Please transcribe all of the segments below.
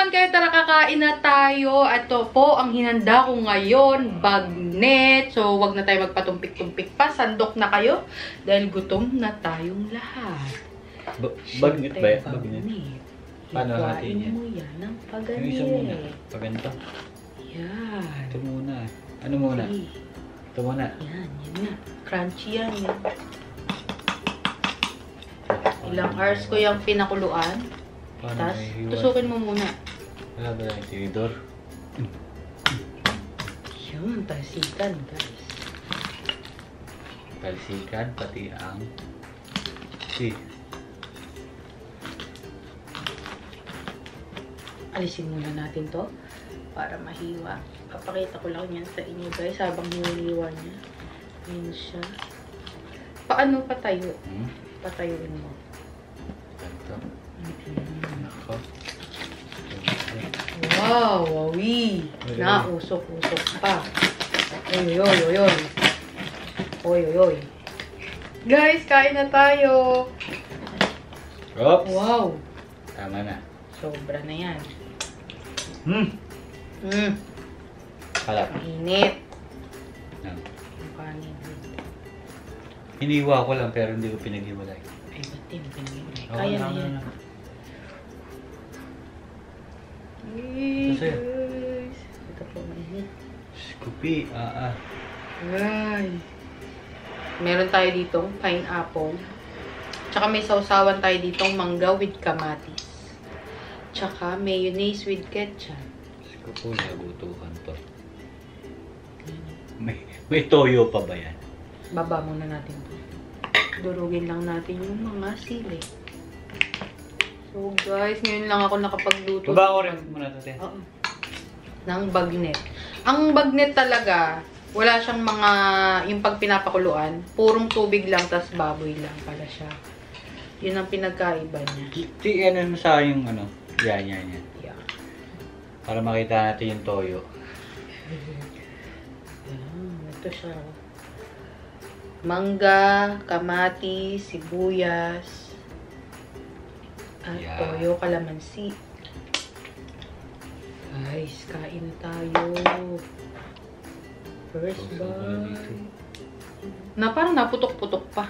yun, kaya tara kakain na tayo. Ito po ang hinanda ko ngayon, bagnet. So, wag na tayo magpatumpik-tumpik pa. Sandok na kayo dahil gutom na tayong lahat. Bagnet ba yan? Bagnet. Paano natin yan? Mo yan ng paganit. Yung isa muna. Paganito. Yan. Ito muna. Ano muna? Okay. Ito muna. Yan na. Crunchy yan. Ilang hours ko yung pinakuluan. Tapos, tusukin mo muna. Wala ba yung tinidor? Yun, talsikan, guys. Talsikan, pati ang... Alisin muna natin to para mahiwa. Papakita ko lang yan sa inyo, guys, habang hiniliwa niya. Ayan siya. Paano patayo? Patayuin mo. Ito. Nako. Wow, wawi. Nausok-usok pa. Oy, oy, oy, oy. Oy, oy, oy. Guys, kain na tayo. Oops. Wow. Tama na. Sobra na yan. Kalap. Init. Yan. Ang kanin. Hiniwa ko lang pero hindi ko pinaghiwalay. Ay, ba't din pinaghiwalay? Oo, Kaya na yan. Hey, Ito sa'yo. guys. Ito po, mainit. Scoopy. Ay. Meron tayo ditong pineapple. Tsaka may sausawan tayo ditong mangga with kamatis. Tsaka mayonnaise with ketchup. Scoopy, nagutuhan to. May toyo pa ba yan? Baba muna natin to. Durugin lang natin yung mga sili. So guys, ngayon lang ako nakapagluto. Baba ko rin muna ito, te. Oo. Ng bagnet. Ang bagnet talaga, wala siyang mga, yung pag pinapakuluan, purong tubig lang, tas baboy lang pala siya. Yun ang pinagkaiba niya. Ano mo sa yung ano? Yan. Yeah. Para makita natin yung toyo. Ito siya. Mangga, kamatis, sibuyas, at toyo, kalamansi. Guys, kain na tayo. First bite. Na parang naputok-putok pa.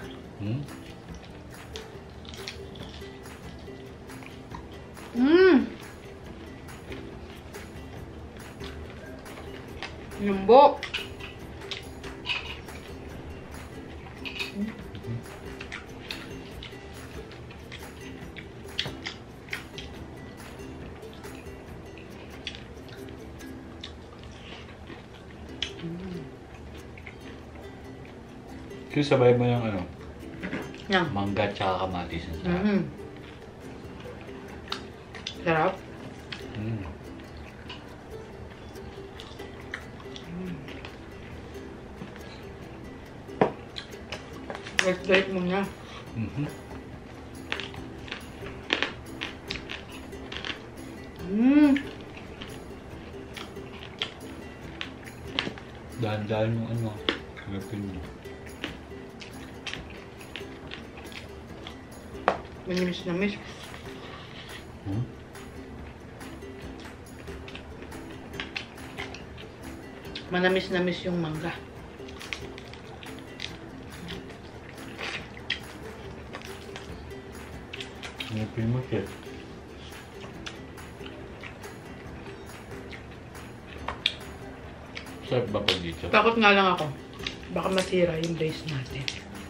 Lumbok. Kung sabay mo yung ano? Yang. Mangga tsaka kamatis. Sarap. Bite mo niya. Dahan-dahan yung ano. Harapin mo. Manimis na miss. Manamis na miss yung mangga. Harapin mo siya. Sarap ba pag dito? Takot nga lang ako. Baka masira yung base natin.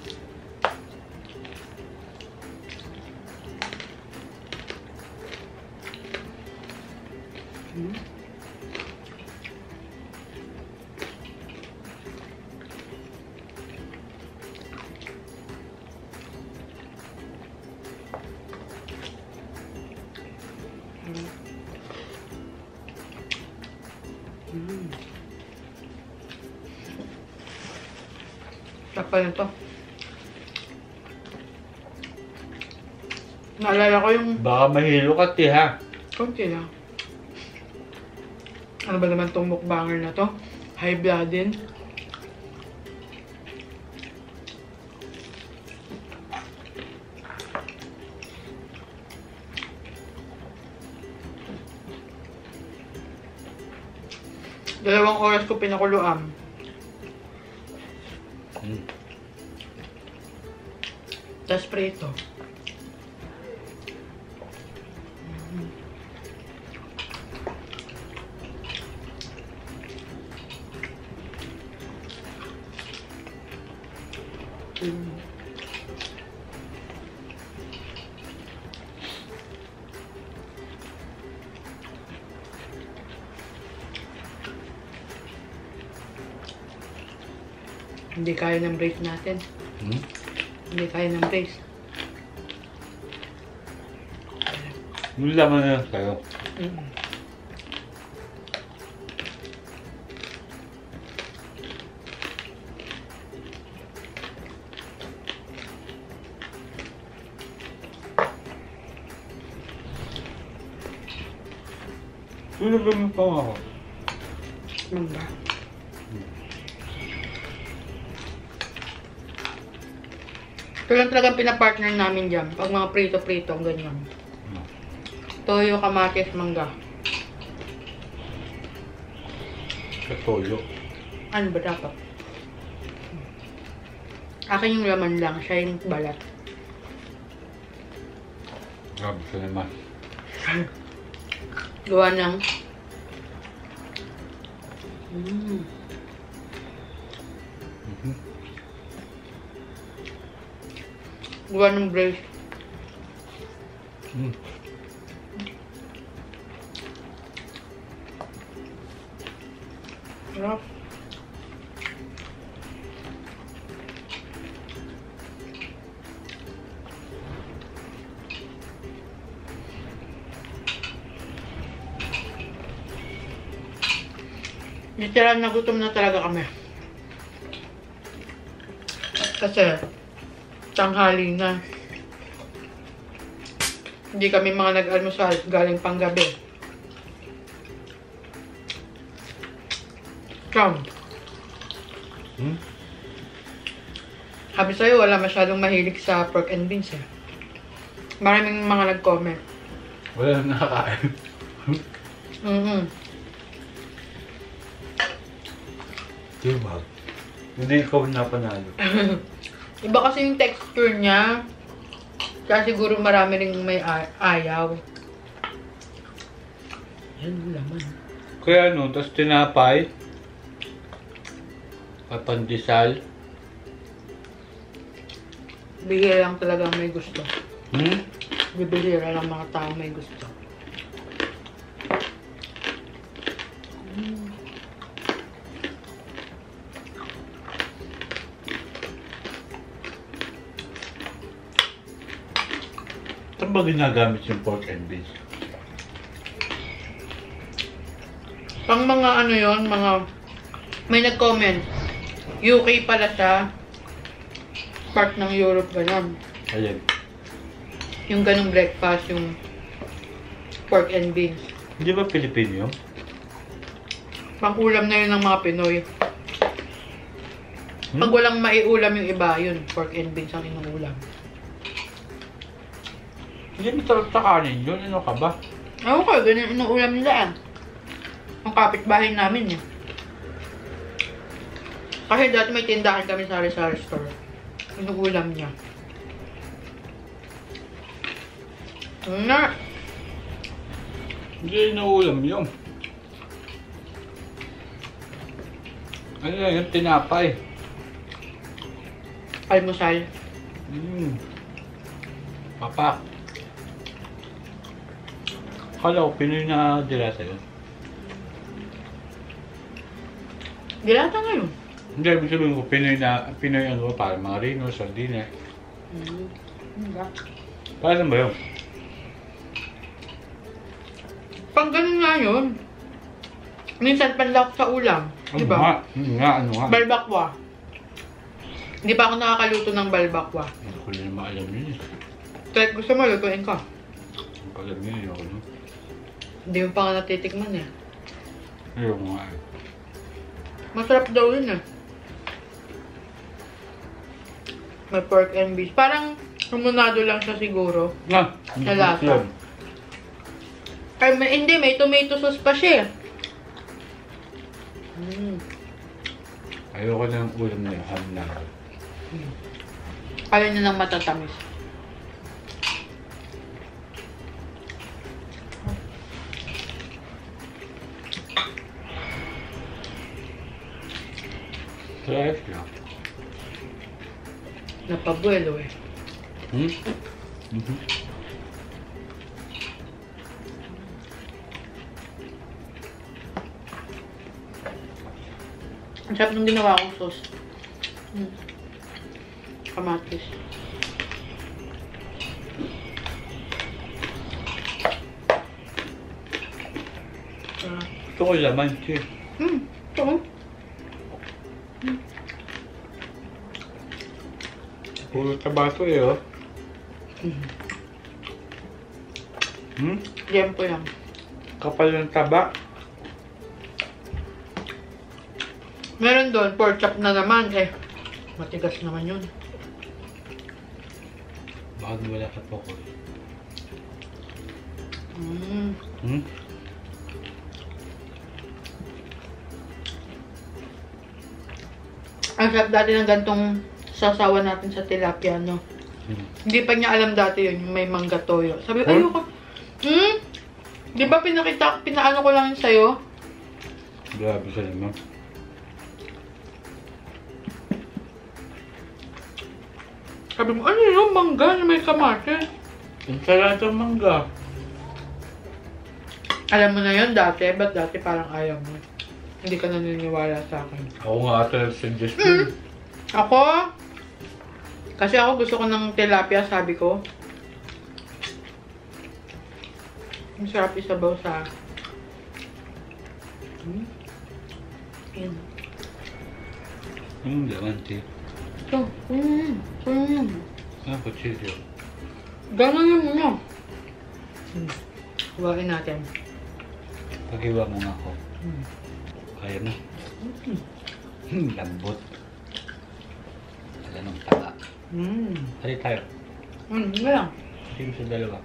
Tapal na to. Naalala ko yung... Baka mahilo ka, ti, ha? Konti lang. Ano ba naman tong mukbanger na to? High blood din. 2 oras ko pinakuluan. Tapos prito. Hindi kaya ng brace natin. Hindi kaya ng brace. Yung laman na lang kayo. Ano ba mo pa ako? Mangga. Ito lang talagang pinapartner namin dyan. Pag mga prito-prito, ang ganyan. Toyo, kamatis, mangga. Katoyo. Ano ba dapat? Akin yung laman lang. Siya yung balat. Grabe ka naman. Gawa ng... Gawa ng brace. Sarap. Literal na gutom na talaga kami. Kasi, tanghali na. Hindi kami mga nag-almusal galing pang gabi. Come. Sabi sa'yo, wala masyadong mahilig sa pork and beans eh. Maraming mga nag-comment. Wala nang nakakain. Diba? Hindi ikaw napanalo. Iba kasi yung texture niya. Kaya siguro marami rin may ayaw. Yan yung laman. Kaya ano, tapos tinapay. Papandisal. Bihira lang talagang may gusto. Bibihira lang mga tao may gusto. Saan ba ginagamit yung pork and beans? Pang mga ano yon, mga... May nag-comment. UK pala siya. Part ng Europe, ganun. Ayan. Yung ganung breakfast, yung pork and beans. Hindi ba Pilipino yun? Pang ulam na yun ng mga Pinoy. Pag walang maiulam yung iba, yun, pork and beans ang inuulam. Hindi mo talaga sa kanin yun. Ano ka ba? Ako ka, ganyan inuulam nila. Ang kapitbahay namin eh. Kasi dati may tindahan kami sa sari-sari store. Inuulam niya. Na! Hindi inuulam yun. Ano yan? Yung tinapay. Almusal. Papa. Kala ko Pinoy na dilata yun. Dilata ngayon. Hindi, ibig sabihin ko Pinoy ano para mga rino, sardine. Paano ba yun? Pang ganun nga yun. Minsan panlak sa ulam. Ano Diba? ano nga? Balbakwa. Hindi pa ako nakakaluto ng balbakwa. Hindi ko rin maalam yun eh. Kahit gusto mo, lutuin ka. Ang kalam yun, ayoko nun. Hindi mo pa nga natitikman eh. Ayoko nga eh. Masarap daw yun eh. May pork and beef. Parang rumunado lang siya siguro. Sa lasa. Yun. Ay, hindi. May tomato sauce pa siya. Ayoko ng ulam na ham na. Ayaw niya ng matatamis. Fresh lang. Napabuelo eh. Ang sarap nung ginawa kong sauce. Kamatis. Ito ko laman, che. Ito. Puro tabato eh, oh. Liempo yan. Kapal ng taba. Meron doon, pork chop na naman eh. Matigas naman yun. Bakit wala ka po ko? Ang sarap dati ng gantong sasawa natin sa tilapia, no? Hindi pa niya alam dati yun, yung may mangga toyo. Sabi, ayoko. Di ba pinaano ko lang yun sa'yo? Grabe sa naman. Sabi mo, ano yun? Mangga na may kamatis. Ang sarap ng mangga. Alam mo na yun dati, ba't dati parang ayaw mo? Hindi ka naniniwala sa akin. Ako nga ata nag-suggest yun. Ako? Kasi ako gusto ko ng tilapia, sabi ko. Ang sarap isabaw sa... Yan. Laman, che. Ito. Yan. Ah, kutsilyo. Gano'n yun mo. Huwain natin. Pag-iwa mo nga ako. Kaya na. Lambot. Wala nang taba. Hali tayo. Hindi lang. Sige sa dalawa.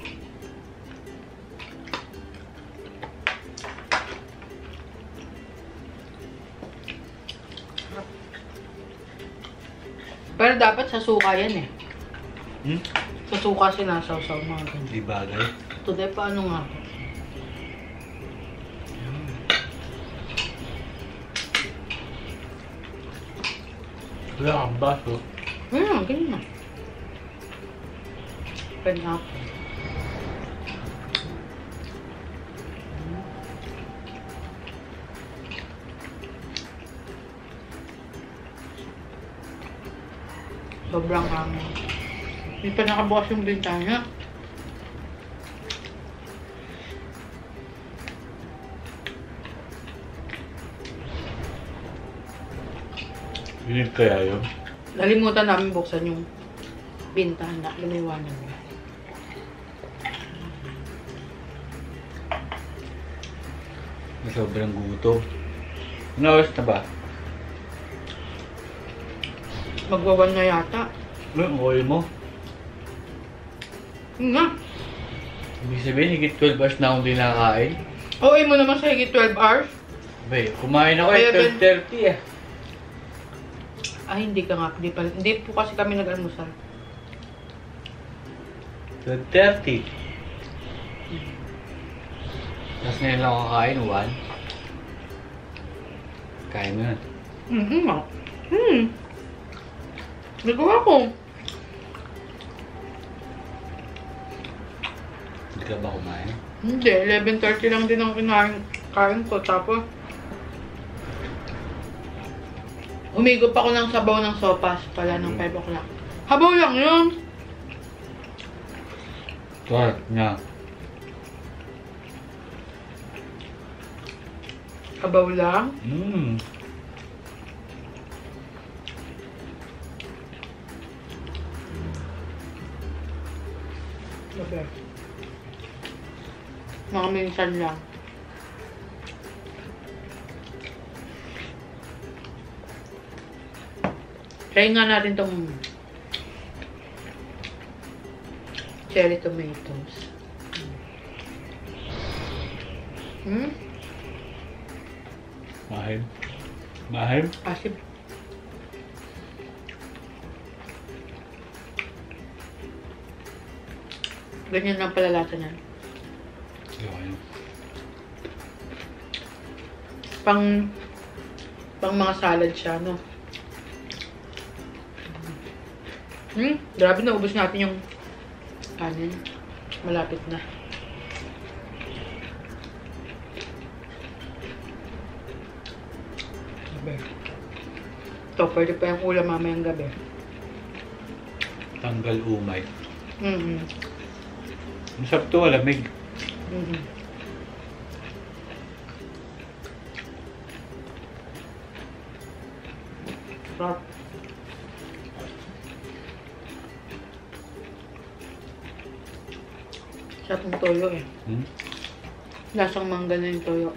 Pero dapat sa suka yan eh. Hmm? Sa suka sinasawsaw mga ganyan. Di bagay. Today, paano nga? Wala kang baso. Ganyan na. Pineapple. Sobrang hangin. Hindi pa nakabukas yung bintana. Binig kaya yun? Nalimutan namin buksan yung bintana. Lumiwanag na. Sobrang gutom. Ano oras na ba? Magwawan na yata. Ang oil mo? Yun nga. Ibig sabihin, higit 12 hours na akong di nakakain. OA mo naman sa higit 12 hours. Bay, kumain ako Kaya 12:30 eh. Ay, hindi ka nga. Hindi po kasi kami nag-almusal. 12:30. Tapos ngayon lang ako kakain, 1. Kain mo na. Nga. Nagawa ko. Hindi ka ba kumain? Hindi, 11:30 lang din ang kain ko. Tapos, umigop ako ng sabaw ng sopas pala ng 5 o'clock. Habaw lang yun. Sarap niya. Habaw lang. Sabi. Mga minsan lang. Try nga natin tong cherry tomatoes. Kain. Mahal? Asim. Ganyan lang pala lasa niyan. Ayun. Pang mga salad siya, no? Grabe na, ubos natin yung kanin. Malapit na. Ito, pwede pa yung ulam mamayang gabi. Tanggal umay. Mm-hmm. Ang sarap to, lamig. Mm-hmm. Sarap. Sarap ng toyo eh. Lasang mangga na yung toyo.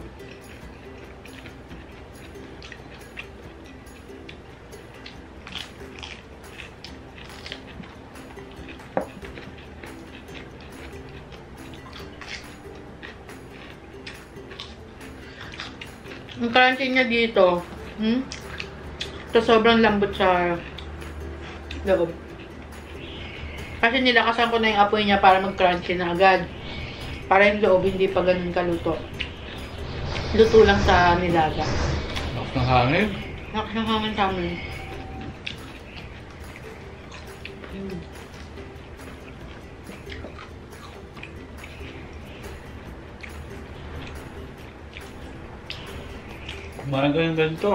Ang crunchy niya dito, ito sobrang lambot sa loob. Kasi nilakasan ko na yung apoy niya para mag-crunchy na agad. Para yung loob hindi pa ganun kaluto. Luto lang sa nilaga. Lakas ng hangin. Lakas ng hangin sa amin. Kumain ka ng ganito.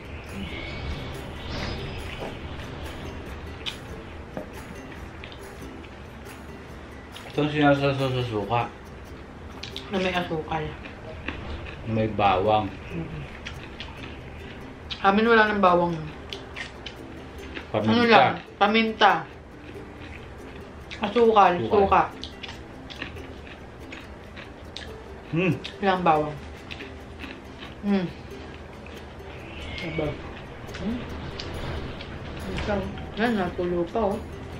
Ito ang sinasasaw sa suka. Na may asukal. May bawang. Amin wala ng bawang. Paminta. Ano lang? Paminta. Asukal. Suka. Walang bawang. Aba. Isang. Yan, natulo pa oh.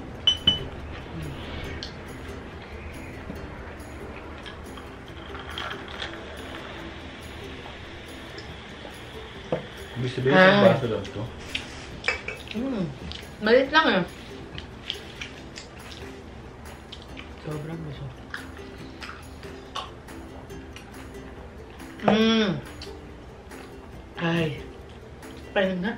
Ibig sabihin sa baso lang ito. Malit lang eh. Sobrang gusto. Ay. Paano nga?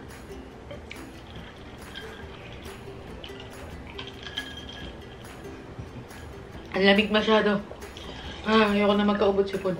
Ang lamig masyado. Ayoko na magkaubot sipon.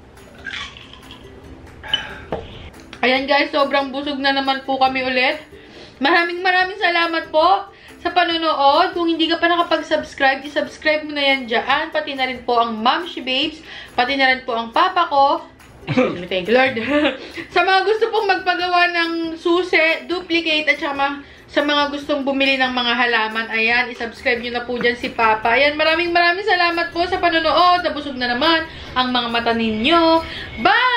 Ayan guys, sobrang busog na naman po kami ulit. Maraming salamat po sa panonood. Kung hindi ka pa nakapag-subscribe, i-subscribe mo na yan dyan. Pati na rin po ang Momshi Babes. Pati na rin po ang papa ko. Thank you Lord. Sa mga gusto pong magpagawa ng susi, duplicate, at saka sa mga gustong bumili ng mga halaman, ayan, i-subscribe nyo na po dyan si Papa. Ayan, maraming salamat po sa panonood. Nabusog na naman ang mga mata ninyo. Bye!